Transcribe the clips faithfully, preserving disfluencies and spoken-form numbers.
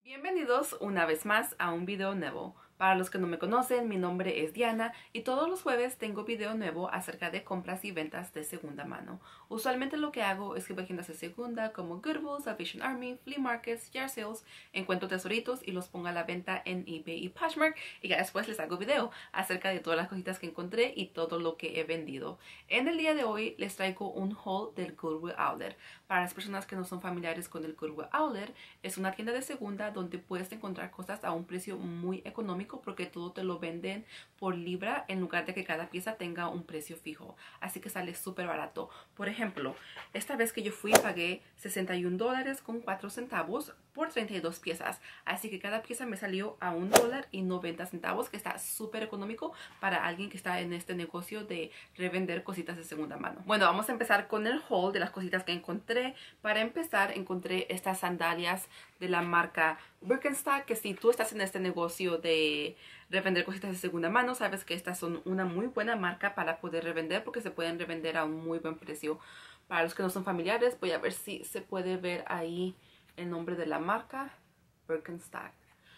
Bienvenidos una vez más a un video nuevo. Para los que no me conocen, mi nombre es Diana y todos los jueves tengo video nuevo acerca de compras y ventas de segunda mano. Usualmente lo que hago es que voy a tiendas de segunda como Goodwill, Salvation Army, flea markets, yard sales, encuentro tesoritos y los pongo a la venta en eBay y Poshmark y ya después les hago video acerca de todas las cositas que encontré y todo lo que he vendido. En el día de hoy les traigo un haul del Goodwill Outlet. Para las personas que no son familiares con el Goodwill Outlet, es una tienda de segunda donde puedes encontrar cosas a un precio muy económico porque todo te lo venden por libra en lugar de que cada pieza tenga un precio fijo, así que sale súper barato. Por ejemplo, esta vez que yo fui pagué sesenta y un dólares con cuatro centavos por treinta y dos piezas, así que cada pieza me salió a un dólar y noventa centavos, que está súper económico para alguien que está en este negocio de revender cositas de segunda mano. Bueno, vamos a empezar con el haul de las cositas que encontré. Para empezar, encontré estas sandalias de la marca Birkenstock, que si tú estás en este negocio de revender cositas de segunda mano, sabes que estas son una muy buena marca para poder revender porque se pueden revender a un muy buen precio. Para los que no son familiares, voy a ver si se puede ver ahí el nombre de la marca, Birkenstock.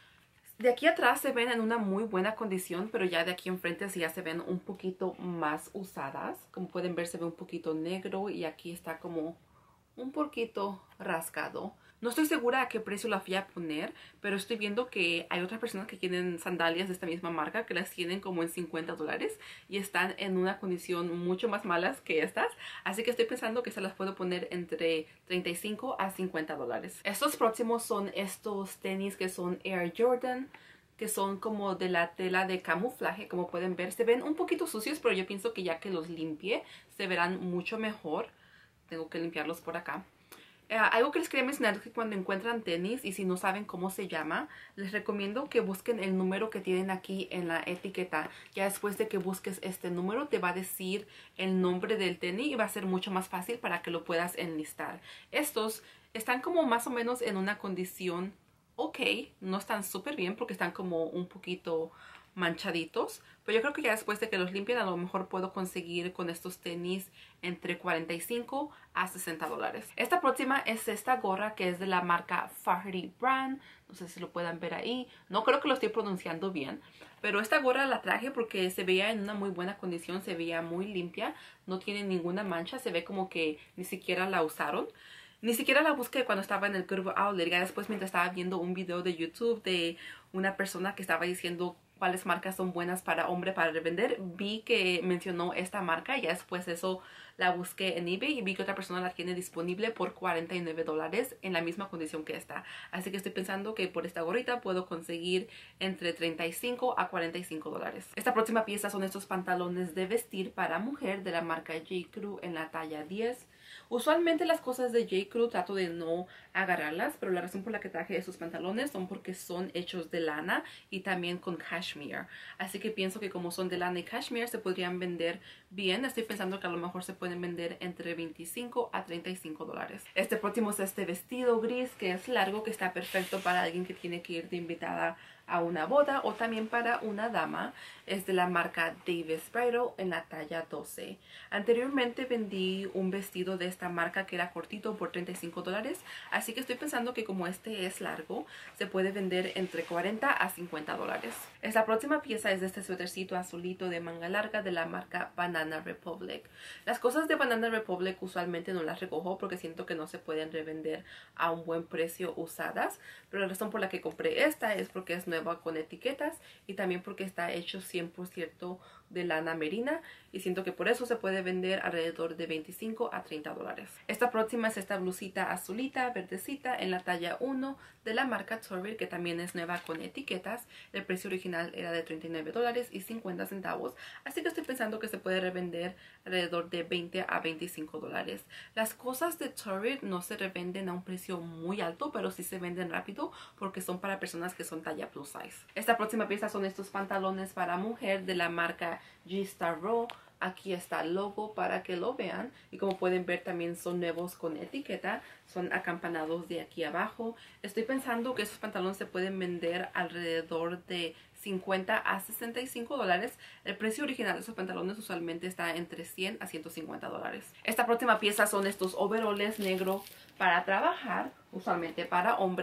De aquí atrás se ven en una muy buena condición, pero ya de aquí enfrente sí ya se ven un poquito más usadas. Como pueden ver, se ve un poquito negro y aquí está como un poquito rasgado. No estoy segura a qué precio la fui a poner, pero estoy viendo que hay otras personas que tienen sandalias de esta misma marca que las tienen como en cincuenta dólares y están en una condición mucho más malas que estas. Así que estoy pensando que se las puedo poner entre treinta y cinco a cincuenta dólares. Estos próximos son estos tenis que son Air Jordan, que son como de la tela de camuflaje. Como pueden ver, se ven un poquito sucios, pero yo pienso que ya que los limpie, se verán mucho mejor. Tengo que limpiarlos por acá. Uh, algo que les quería mencionar es que cuando encuentran tenis y si no saben cómo se llama, les recomiendo que busquen el número que tienen aquí en la etiqueta. Ya después de que busques este número, te va a decir el nombre del tenis y va a ser mucho más fácil para que lo puedas enlistar. Estos están como más o menos en una condición ok, no están súper bien porque están como un poquito manchaditos, pero yo creo que ya después de que los limpien a lo mejor puedo conseguir con estos tenis entre cuarenta y cinco a sesenta dólares. Esta próxima es esta gorra que es de la marca Faherty Brand. No sé si lo puedan ver ahí, no creo que lo estoy pronunciando bien, pero esta gorra la traje porque se veía en una muy buena condición, se veía muy limpia, no tiene ninguna mancha, se ve como que ni siquiera la usaron. Ni siquiera la busqué cuando estaba en el Goodwill Outlet. Ya después, mientras estaba viendo un video de YouTube de una persona que estaba diciendo cuáles marcas son buenas para hombre para revender, vi que mencionó esta marca y ya después eso la busqué en eBay y vi que otra persona la tiene disponible por cuarenta y nueve dólares en la misma condición que esta. Así que estoy pensando que por esta gorrita puedo conseguir entre treinta y cinco a cuarenta y cinco dólares. Esta próxima pieza son estos pantalones de vestir para mujer de la marca J. Crew en la talla diez. Usualmente las cosas de J. Crew trato de no agarrarlas, pero la razón por la que traje estos pantalones son porque son hechos de lana y también con cashmere. Así que pienso que como son de lana y cashmere se podrían vender bien. Estoy pensando que a lo mejor se pueden vender entre veinticinco a treinta y cinco dólares. Este próximo es este vestido gris que es largo, que está perfecto para alguien que tiene que ir de invitada a una boda o también para una dama. Es de la marca Davis Bridal en la talla doce. Anteriormente vendí un vestido de esta marca que era cortito por treinta y cinco dólares, así que estoy pensando que como este es largo se puede vender entre cuarenta a cincuenta dólares. Esta próxima pieza es de este suétercito azulito de manga larga de la marca Banana Republic. Las cosas de Banana Republic usualmente no las recojo porque siento que no se pueden revender a un buen precio usadas, pero la razón por la que compré esta es porque es nueva con etiquetas y también porque está hecho cien por ciento de lana merina y siento que por eso se puede vender alrededor de veinticinco a treinta dólares. Esta próxima es esta blusita azulita, verdecita en la talla uno de la marca Torrid, que también es nueva con etiquetas. El precio original era de treinta y nueve dólares y cincuenta centavos, así que estoy pensando que se puede revender alrededor de veinte a veinticinco dólares. Las cosas de Torrid no se revenden a un precio muy alto, pero sí se venden rápido porque son para personas que son talla plus size. Esta próxima pieza son estos pantalones para mujer de la marca G-Star Raw. Aquí está el logo para que lo vean y como pueden ver también son nuevos con etiqueta, son acampanados de aquí abajo. Estoy pensando que esos pantalones se pueden vender alrededor de cincuenta a sesenta y cinco dólares. El precio original de esos pantalones usualmente está entre cien a ciento cincuenta dólares. Esta próxima pieza son estos overoles negros para trabajar, usualmente para hombres.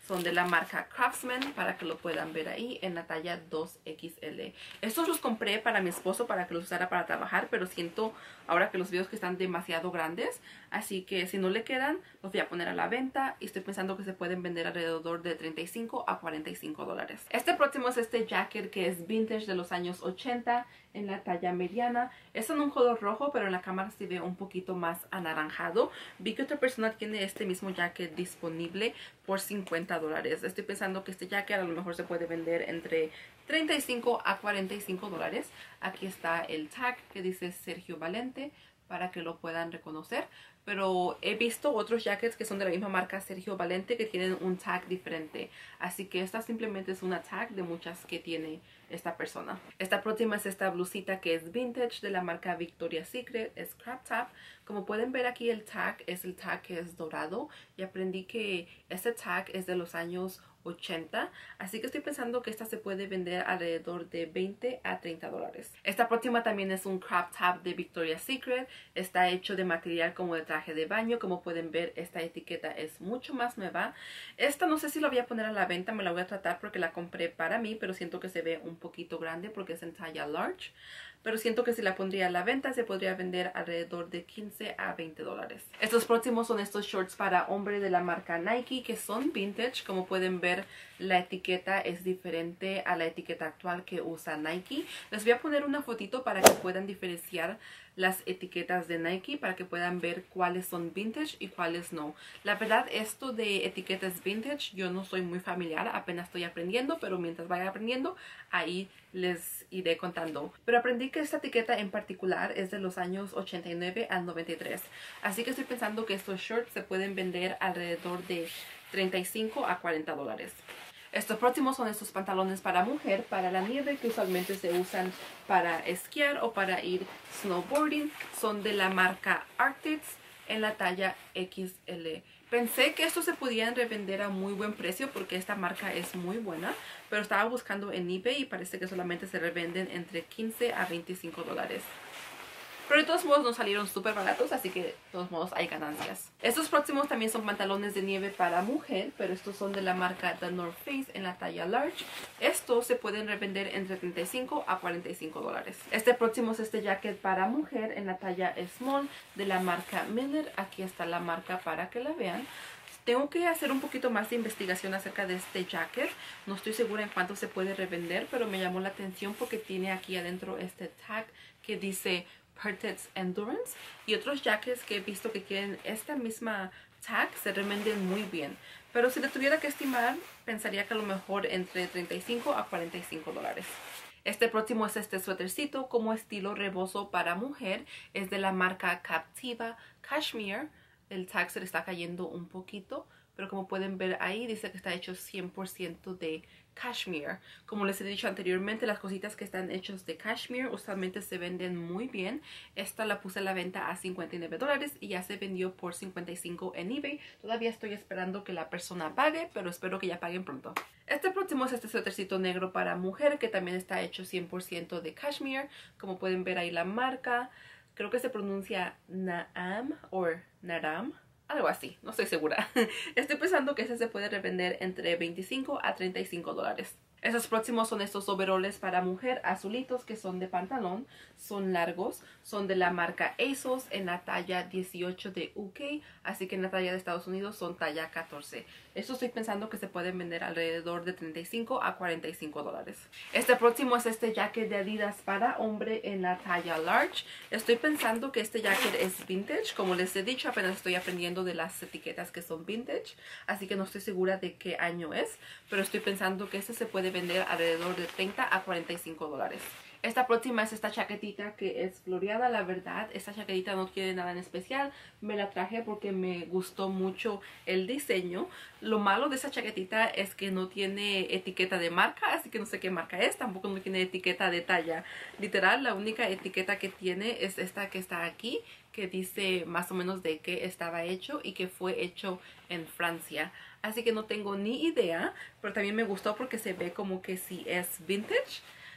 Son de la marca Craftsman, para que lo puedan ver ahí, en la talla dos equis ele. Estos los compré para mi esposo para que los usara para trabajar, pero siento ahora que los veo que están demasiado grandes. Así que si no le quedan, los voy a poner a la venta. Y estoy pensando que se pueden vender alrededor de treinta y cinco a cuarenta y cinco dólares. Este próximo es este jacket que es vintage de los años ochenta, en la talla mediana. Es en un color rojo, pero en la cámara se ve un poquito más anaranjado. Vi que otra persona tiene este mismo jacket disponible por cincuenta dólares. Estoy pensando que este jacket a lo mejor se puede vender entre treinta y cinco a cuarenta y cinco dólares. Aquí está el tag que dice Sergio Valente, para que lo puedan reconocer. Pero he visto otros jackets que son de la misma marca Sergio Valente que tienen un tag diferente. Así que esta simplemente es una tag de muchas que tiene esta persona. Esta próxima es esta blusita que es vintage de la marca Victoria's Secret. Es crop top. Como pueden ver aquí, el tag es el tag que es dorado. Y aprendí que este tag es de los años ochenta, así que estoy pensando que esta se puede vender alrededor de veinte a treinta dólares. Esta próxima también es un crop top de Victoria's Secret. Está hecho de material como de traje de baño. Como pueden ver, esta etiqueta es mucho más nueva. Esta no sé si la voy a poner a la venta, me la voy a tratar porque la compré para mí, pero siento que se ve un poquito grande porque es en talla large. Pero siento que si la pondría a la venta se podría vender alrededor de quince a veinte dólares. Estos próximos son estos shorts para hombre de la marca Nike, que son vintage. Como pueden ver, la etiqueta es diferente a la etiqueta actual que usa Nike. Les voy a poner una fotito para que puedan diferenciar las etiquetas de Nike, para que puedan ver cuáles son vintage y cuáles no. La verdad, esto de etiquetas vintage yo no soy muy familiar, apenas estoy aprendiendo, pero mientras vaya aprendiendo ahí les iré contando. Pero aprendí que esta etiqueta en particular es de los años ochenta y nueve al noventa y tres, así que estoy pensando que estos shorts se pueden vender alrededor de treinta y cinco a cuarenta dólares. Estos próximos son estos pantalones para mujer, para la nieve, que usualmente se usan para esquiar o para ir snowboarding. Son de la marca Arctics, en la talla equis ele. Pensé que estos se podían revender a muy buen precio porque esta marca es muy buena, pero estaba buscando en eBay y parece que solamente se revenden entre quince a veinticinco dólares. Pero de todos modos nos salieron súper baratos, así que de todos modos hay ganancias. Estos próximos también son pantalones de nieve para mujer, pero estos son de la marca The North Face en la talla large. Estos se pueden revender entre treinta y cinco a cuarenta y cinco dólares. Este próximo es este jacket para mujer en la talla small de la marca Miller. Aquí está la marca para que la vean. Tengo que hacer un poquito más de investigación acerca de este jacket. No estoy segura en cuánto se puede revender, pero me llamó la atención porque tiene aquí adentro este tag que dice Pertex Endurance, y otros jackets que he visto que tienen esta misma tag se revenden muy bien. Pero si le tuviera que estimar, pensaría que a lo mejor entre treinta y cinco a cuarenta y cinco dólares. Este próximo es este suétercito como estilo rebozo para mujer. Es de la marca Captiva Cashmere. El tag se le está cayendo un poquito, pero como pueden ver ahí dice que está hecho cien por ciento de cashmere. Como les he dicho anteriormente, las cositas que están hechas de cashmere usualmente se venden muy bien. Esta la puse a la venta a cincuenta y nueve dólares y ya se vendió por cincuenta y cinco en eBay. Todavía estoy esperando que la persona pague, pero espero que ya paguen pronto. Este próximo es este suétercito negro para mujer que también está hecho cien por ciento de cashmere. Como pueden ver ahí la marca. Creo que se pronuncia Naam o Naram. Algo así, no estoy segura. Estoy pensando que ese se puede revender entre veinticinco a treinta y cinco dólares. Estos próximos son estos overoles para mujer azulitos que son de pantalón. Son largos, son de la marca ASOS en la talla dieciocho de U K. Así que en la talla de Estados Unidos son talla catorce. Estos estoy pensando que se pueden vender alrededor de treinta y cinco a cuarenta y cinco dólares. Este próximo es este jacket de Adidas para hombre en la talla large. Estoy pensando que este jacket es vintage. Como les he dicho, apenas estoy aprendiendo de las etiquetas que son vintage. Así que no estoy segura de qué año es. Pero estoy pensando que este se puede vender alrededor de treinta a cuarenta y cinco dólares. Esta próxima es esta chaquetita que es floreada. La verdad, esta chaquetita no tiene nada en especial. Me la traje porque me gustó mucho el diseño. Lo malo de esta chaquetita es que no tiene etiqueta de marca, así que no sé qué marca es. Tampoco no tiene etiqueta de talla. Literal, la única etiqueta que tiene es esta que está aquí, que dice más o menos de qué estaba hecho y que fue hecho en Francia. Así que no tengo ni idea, pero también me gustó porque se ve como que sí es vintage.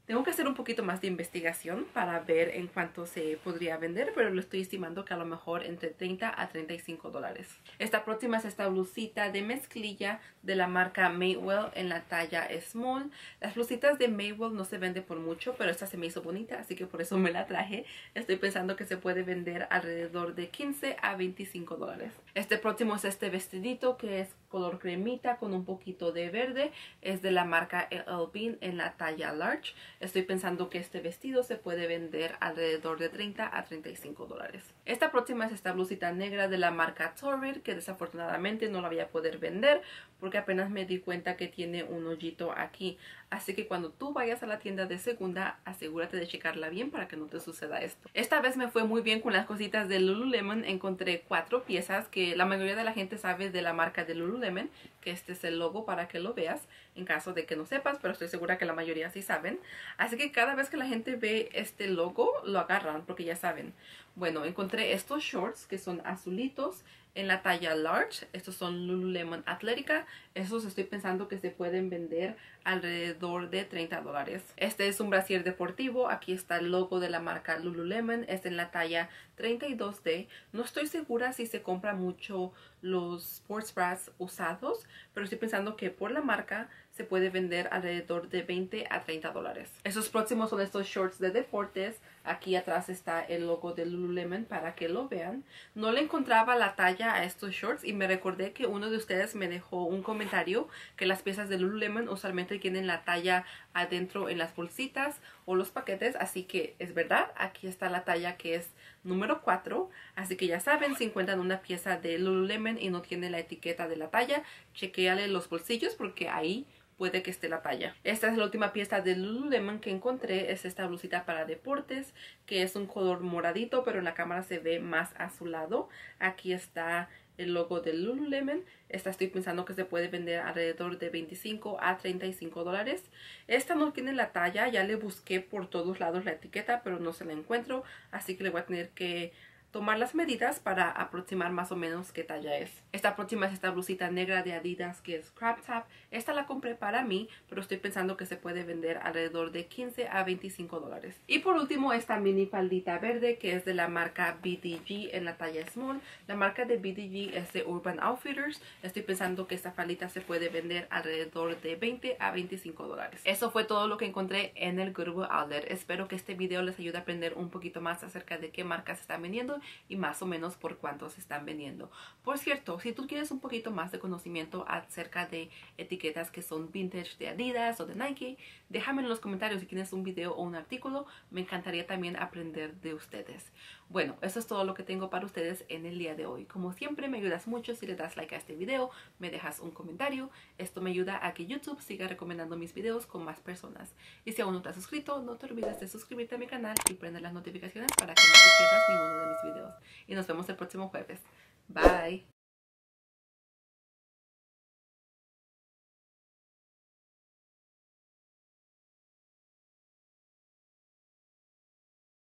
Tengo que hacer un poquito más de investigación para ver en cuánto se podría vender, pero lo estoy estimando que a lo mejor entre treinta a treinta y cinco dólares. Esta próxima es esta blusita de mezclilla de la marca Madewell en la talla small. Las blusitas de Madewell no se venden por mucho, pero esta se me hizo bonita, así que por eso me la traje. Estoy pensando que se puede vender alrededor de quince a veinticinco dólares. Este próximo es este vestidito que es color cremita con un poquito de verde. Es de la marca L L Bean en la talla large. Estoy pensando que este vestido se puede vender alrededor de treinta a treinta y cinco dólares. Esta próxima es esta blusita negra de la marca Torrid, que desafortunadamente no la voy a poder vender porque apenas me di cuenta que tiene un hoyito aquí. Así que cuando tú vayas a la tienda de segunda, asegúrate de checarla bien para que no te suceda esto. Esta vez me fue muy bien con las cositas de Lululemon. Encontré cuatro piezas que la mayoría de la gente sabe de la marca de Lululemon, que este es el logo para que lo veas, en caso de que no sepas, pero estoy segura que la mayoría sí saben. Así que cada vez que la gente ve este logo, lo agarran porque ya saben. Bueno, encontré estos shorts que son azulitos en la talla large. Estos son Lululemon Atlética. Estos estoy pensando que se pueden vender alrededor de treinta dólares. Este es un brasier deportivo. Aquí está el logo de la marca Lululemon. Es en la talla treinta y dos D. No estoy segura si se compra mucho los sports bras usados, pero estoy pensando que por la marca se puede vender alrededor de veinte a treinta dólares. Estos próximos son estos shorts de deportes. Aquí atrás está el logo de Lululemon para que lo vean. No le encontraba la talla a estos shorts y me recordé que uno de ustedes me dejó un comentario que las piezas de Lululemon usualmente tienen la talla adentro en las bolsitas o los paquetes, así que es verdad, aquí está la talla que es número cuatro, así que ya saben, si encuentran una pieza de Lululemon y no tiene la etiqueta de la talla, chequéale los bolsillos porque ahí puede que esté la talla. Esta es la última pieza de Lululemon que encontré. Es esta blusita para deportes, que es un color moradito, pero en la cámara se ve más azulado. Aquí está el logo de Lululemon. Esta estoy pensando que se puede vender alrededor de veinticinco a treinta y cinco dólares. Esta no tiene la talla, ya le busqué por todos lados la etiqueta, pero no se la encuentro, así que le voy a tener que tomar las medidas para aproximar más o menos qué talla es. Esta próxima es esta blusita negra de Adidas que es crop top. Esta la compré para mí, pero estoy pensando que se puede vender alrededor de quince a veinticinco dólares. Y por último esta mini faldita verde que es de la marca B D G en la talla small. La marca de B D G es de Urban Outfitters. Estoy pensando que esta faldita se puede vender alrededor de veinte a veinticinco dólares. Eso fue todo lo que encontré en el Goodwill Outlet. Espero que este video les ayude a aprender un poquito más acerca de qué marcas están vendiendo y más o menos por cuánto se están vendiendo. Por cierto, si tú quieres un poquito más de conocimiento acerca de etiquetas que son vintage de Adidas o de Nike, déjame en los comentarios si tienes un video o un artículo. Me encantaría también aprender de ustedes. Bueno, eso es todo lo que tengo para ustedes en el día de hoy. Como siempre, me ayudas mucho si le das like a este video, me dejas un comentario. Esto me ayuda a que YouTube siga recomendando mis videos con más personas. Y si aún no te has suscrito, no te olvides de suscribirte a mi canal y prender las notificaciones para que no te pierdas ninguno de mis videos. Y nos vemos el próximo jueves. Bye.